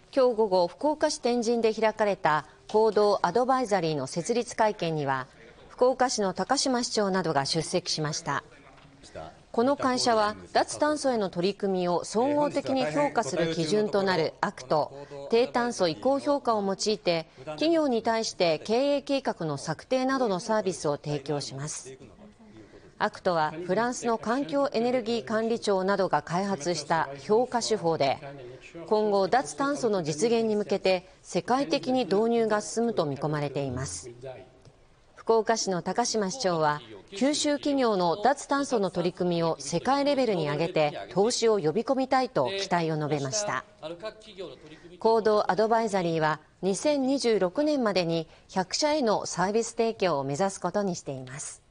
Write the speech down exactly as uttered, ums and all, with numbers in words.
今日午後、福岡市天神で開かれた行動アドバイザリーの設立会見には、福岡市の高島市長などが出席しました。この会社は脱炭素への取り組みを総合的に評価する基準となるアクト、低炭素移行評価を用いて、企業に対して経営計画の策定などのサービスを提供します。アクトはフランスの環境エネルギー管理庁などが開発した評価手法で、今後脱炭素の実現に向けて世界的に導入が進むと見込まれています。福岡市の高島市長は、九州企業の脱炭素の取り組みを世界レベルに上げて投資を呼び込みたいと期待を述べました。行動アドバイザリーはにせんにじゅうろくねんまでにひゃくしゃへのサービス提供を目指すことにしています。